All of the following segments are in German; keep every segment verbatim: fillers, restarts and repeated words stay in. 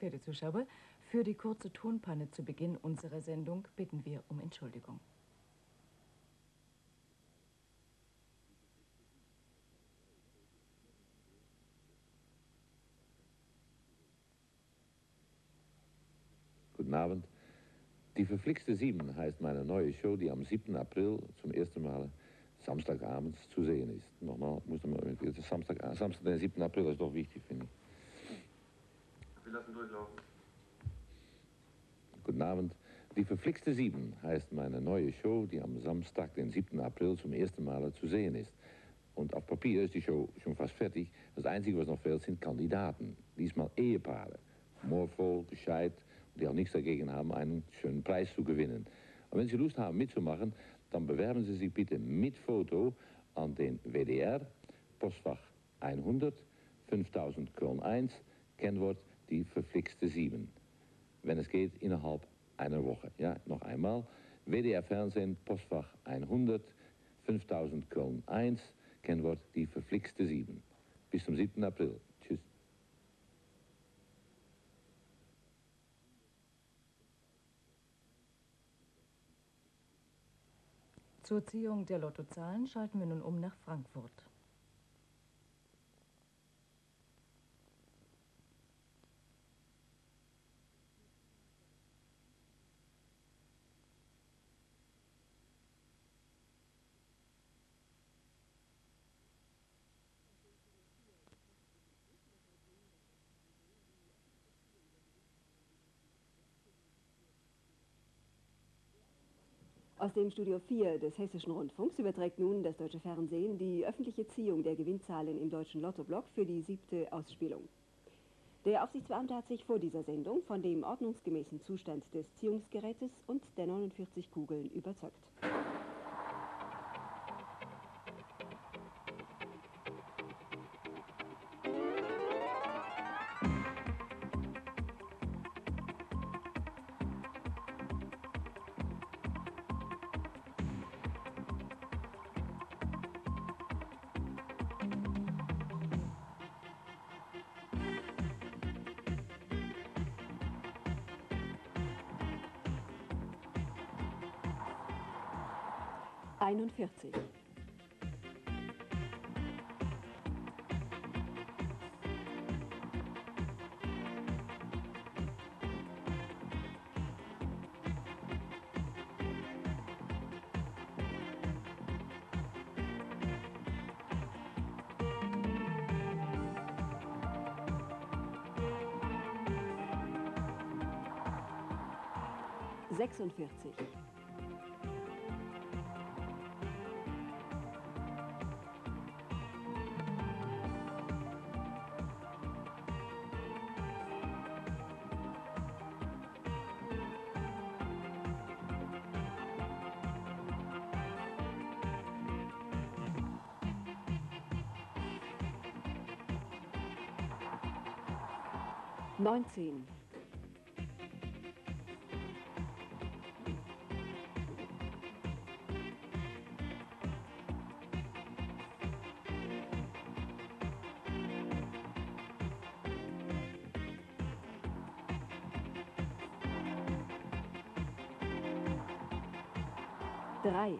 verehrte Zuschauer, für die kurze Tonpanne zu Beginn unserer Sendung bitten wir um Entschuldigung. Guten Abend. Die verflixte Sieben heißt meine neue Show, die am siebten April zum ersten Mal Samstagabends zu sehen ist. Nochmal, muss man, Samstag, Samstag, der siebten April ist doch wichtig, finde ich. Wir lassen durchlaufen. Guten Abend. Die verflixte Sieben heißt meine neue Show, die am Samstag, den siebten April zum ersten Mal zu sehen ist. Und auf Papier ist die Show schon fast fertig. Das Einzige, was noch fehlt, sind Kandidaten. Diesmal Ehepaare. Humorvoll, gescheit, die auch nichts dagegen haben, einen schönen Preis zu gewinnen. Und wenn Sie Lust haben mitzumachen, dann bewerben Sie sich bitte mit Foto an den W D R, Postfach hundert, fünftausend Köln eins, Kennwort die verflixte Sieben. Wenn es geht, innerhalb einer Woche. Ja, noch einmal, W D R Fernsehen, Postfach hundert, fünftausend Köln eins, Kennwort die verflixte Sieben. Bis zum siebten April. Tschüss. Zur Ziehung der Lottozahlen schalten wir nun um nach Frankfurt. Aus dem Studio vier des Hessischen Rundfunks überträgt nun das Deutsche Fernsehen die öffentliche Ziehung der Gewinnzahlen im deutschen Lottoblock für die siebte Ausspielung. Der Aufsichtsbeamte hat sich vor dieser Sendung von dem ordnungsgemäßen Zustand des Ziehungsgerätes und der neunundvierzig Kugeln überzeugt. einundvierzig. sechsundvierzig. neunzehn. drei.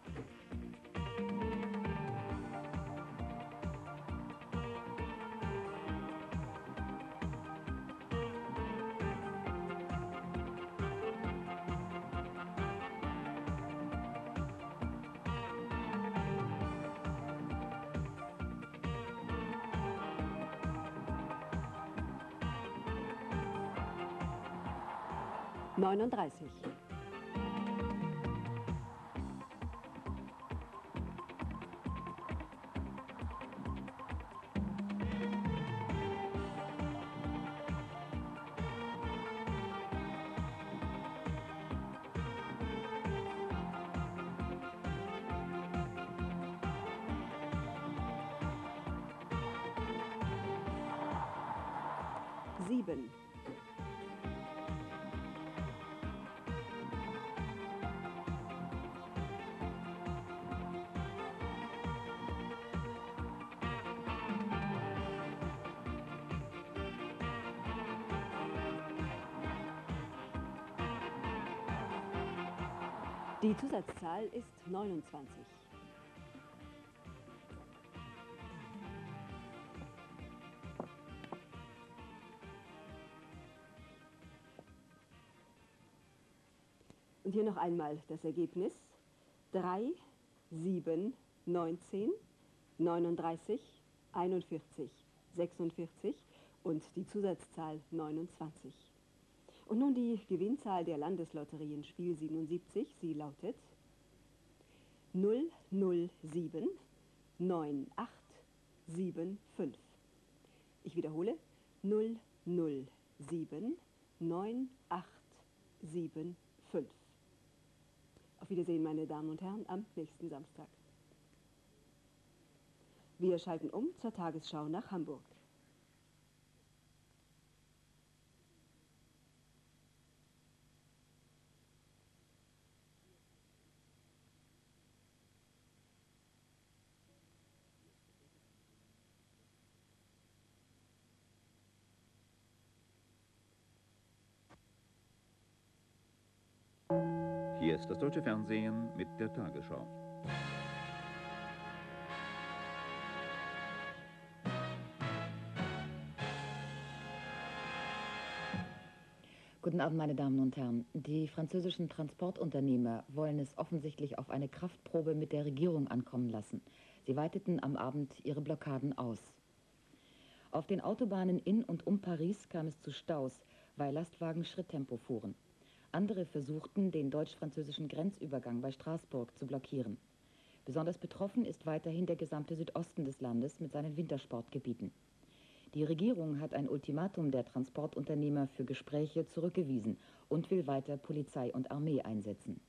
neununddreißig. sieben. Die Zusatzzahl ist neunundzwanzig. Und hier noch einmal das Ergebnis. drei, sieben, neunzehn, neununddreißig, einundvierzig, sechsundvierzig und die Zusatzzahl neunundzwanzig. Und nun die Gewinnzahl der Landeslotterien Spiel siebenundsiebzig. Sie lautet null null sieben neun acht sieben fünf. Ich wiederhole, null null sieben neun acht sieben fünf. Auf Wiedersehen, meine Damen und Herren, am nächsten Samstag. Wir schalten um zur Tagesschau nach Hamburg. Hier ist das Deutsche Fernsehen mit der Tagesschau. Guten Abend, meine Damen und Herren. Die französischen Transportunternehmer wollen es offensichtlich auf eine Kraftprobe mit der Regierung ankommen lassen. Sie weiteten am Abend ihre Blockaden aus. Auf den Autobahnen in und um Paris kam es zu Staus, weil Lastwagen Schritttempo fuhren. Andere versuchten, den deutsch-französischen Grenzübergang bei Straßburg zu blockieren. Besonders betroffen ist weiterhin der gesamte Südosten des Landes mit seinen Wintersportgebieten. Die Regierung hat ein Ultimatum der Transportunternehmer für Gespräche zurückgewiesen und will weiter Polizei und Armee einsetzen.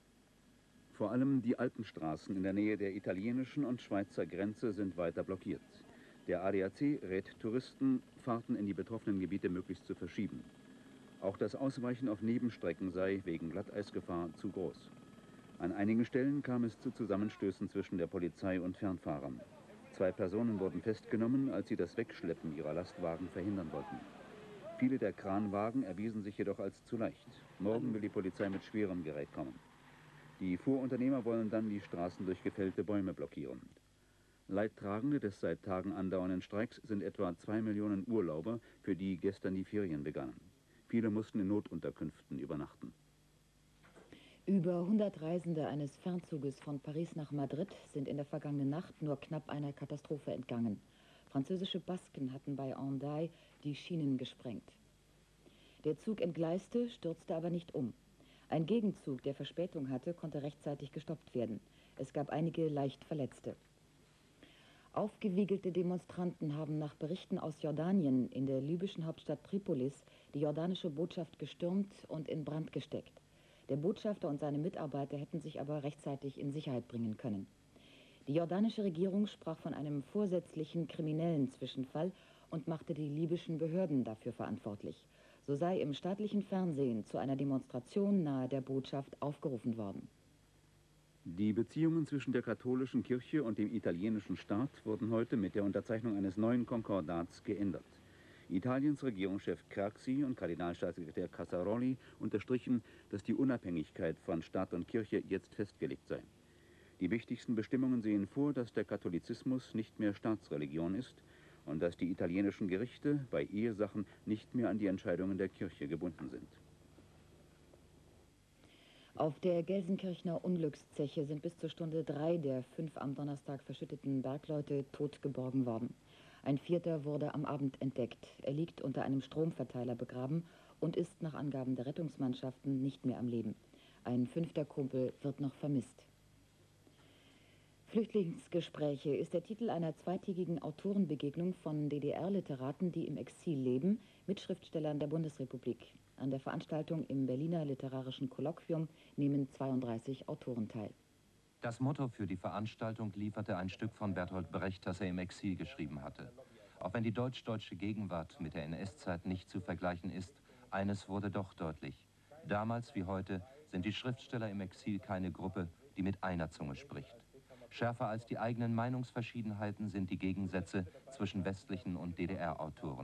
Vor allem die Alpenstraßen in der Nähe der italienischen und Schweizer Grenze sind weiter blockiert. Der A D A C rät Touristen, Fahrten in die betroffenen Gebiete möglichst zu verschieben. Auch das Ausweichen auf Nebenstrecken sei wegen Glatteisgefahr zu groß. An einigen Stellen kam es zu Zusammenstößen zwischen der Polizei und Fernfahrern. Zwei Personen wurden festgenommen, als sie das Wegschleppen ihrer Lastwagen verhindern wollten. Viele der Kranwagen erwiesen sich jedoch als zu leicht. Morgen will die Polizei mit schwerem Gerät kommen. Die Fuhrunternehmer wollen dann die Straßen durch gefällte Bäume blockieren. Leidtragende des seit Tagen andauernden Streiks sind etwa zwei Millionen Urlauber, für die gestern die Ferien begannen. Viele mussten in Notunterkünften übernachten. Über hundert Reisende eines Fernzuges von Paris nach Madrid sind in der vergangenen Nacht nur knapp einer Katastrophe entgangen. Französische Basken hatten bei Hendaye die Schienen gesprengt. Der Zug entgleiste, stürzte aber nicht um. Ein Gegenzug, der Verspätung hatte, konnte rechtzeitig gestoppt werden. Es gab einige leicht Verletzte. Aufgewiegelte Demonstranten haben nach Berichten aus Jordanien in der libyschen Hauptstadt Tripolis die jordanische Botschaft gestürmt und in Brand gesteckt. Der Botschafter und seine Mitarbeiter hätten sich aber rechtzeitig in Sicherheit bringen können. Die jordanische Regierung sprach von einem vorsätzlichen kriminellen Zwischenfall und machte die libyschen Behörden dafür verantwortlich. So sei im staatlichen Fernsehen zu einer Demonstration nahe der Botschaft aufgerufen worden. Die Beziehungen zwischen der katholischen Kirche und dem italienischen Staat wurden heute mit der Unterzeichnung eines neuen Konkordats geändert. Italiens Regierungschef Craxi und Kardinalstaatssekretär Casaroli unterstrichen, dass die Unabhängigkeit von Staat und Kirche jetzt festgelegt sei. Die wichtigsten Bestimmungen sehen vor, dass der Katholizismus nicht mehr Staatsreligion ist und dass die italienischen Gerichte bei Ehesachen nicht mehr an die Entscheidungen der Kirche gebunden sind. Auf der Gelsenkirchener Unglückszeche sind bis zur Stunde drei der fünf am Donnerstag verschütteten Bergleute tot geborgen worden. Ein vierter wurde am Abend entdeckt. Er liegt unter einem Stromverteiler begraben und ist nach Angaben der Rettungsmannschaften nicht mehr am Leben. Ein fünfter Kumpel wird noch vermisst. Flüchtlingsgespräche ist der Titel einer zweitägigen Autorenbegegnung von D D R-Literaten, die im Exil leben, mit Schriftstellern der Bundesrepublik. An der Veranstaltung im Berliner Literarischen Kolloquium nehmen zweiunddreißig Autoren teil. Das Motto für die Veranstaltung lieferte ein Stück von Bertolt Brecht, das er im Exil geschrieben hatte. Auch wenn die deutsch-deutsche Gegenwart mit der N S-Zeit nicht zu vergleichen ist, eines wurde doch deutlich. Damals wie heute sind die Schriftsteller im Exil keine Gruppe, die mit einer Zunge spricht. Schärfer als die eigenen Meinungsverschiedenheiten sind die Gegensätze zwischen westlichen und D D R-Autoren.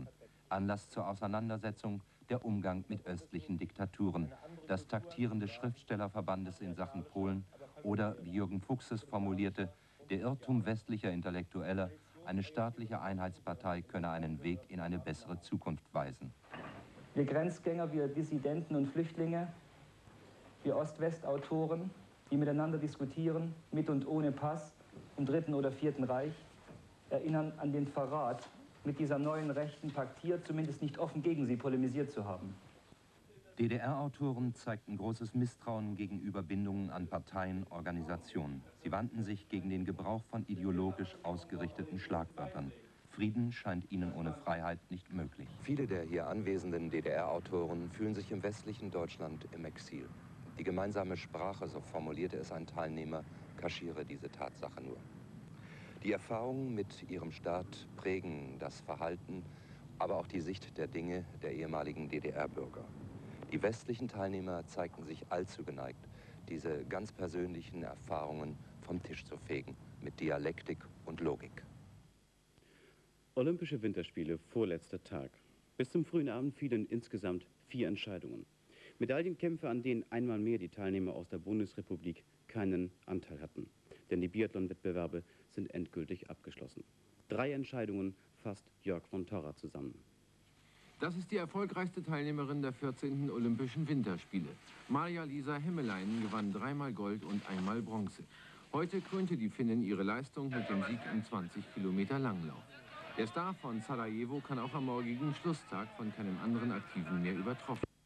Anlass zur Auseinandersetzung der Umgang mit östlichen Diktaturen, das Taktieren des Schriftstellerverbandes in Sachen Polen oder, wie Jürgen Fuchs es formulierte, der Irrtum westlicher Intellektueller, eine staatliche Einheitspartei könne einen Weg in eine bessere Zukunft weisen. Wir Grenzgänger, wir Dissidenten und Flüchtlinge, wir Ost-West-Autoren, die miteinander diskutieren, mit und ohne Pass, im Dritten oder Vierten Reich, erinnern an den Verrat, mit dieser neuen Rechten paktiert, zumindest nicht offen gegen sie polemisiert zu haben. D D R-Autoren zeigten großes Misstrauen gegenüber Bindungen an Parteien, Organisationen. Sie wandten sich gegen den Gebrauch von ideologisch ausgerichteten Schlagwörtern. Frieden scheint ihnen ohne Freiheit nicht möglich. Viele der hier anwesenden D D R-Autoren fühlen sich im westlichen Deutschland im Exil. Die gemeinsame Sprache, so formulierte es ein Teilnehmer, kaschiere diese Tatsache nur. Die Erfahrungen mit ihrem Staat prägen das Verhalten, aber auch die Sicht der Dinge der ehemaligen D D R-Bürger. Die westlichen Teilnehmer zeigten sich allzu geneigt, diese ganz persönlichen Erfahrungen vom Tisch zu fegen, mit Dialektik und Logik. Olympische Winterspiele, vorletzter Tag. Bis zum frühen Abend fielen insgesamt vier Entscheidungen. Medaillenkämpfe, an denen einmal mehr die Teilnehmer aus der Bundesrepublik keinen Anteil hatten. Denn die Biathlon-Wettbewerbe sind endgültig abgeschlossen. Drei Entscheidungen fasst Jörg von Torra zusammen. Das ist die erfolgreichste Teilnehmerin der vierzehnten Olympischen Winterspiele. Maria-Liisa Hämäläinen gewann dreimal Gold und einmal Bronze. Heute krönte die Finnin ihre Leistung mit dem Sieg im zwanzig Kilometer Langlauf. Der Star von Sarajevo kann auch am morgigen Schlusstag von keinem anderen Aktiven mehr übertroffen werden.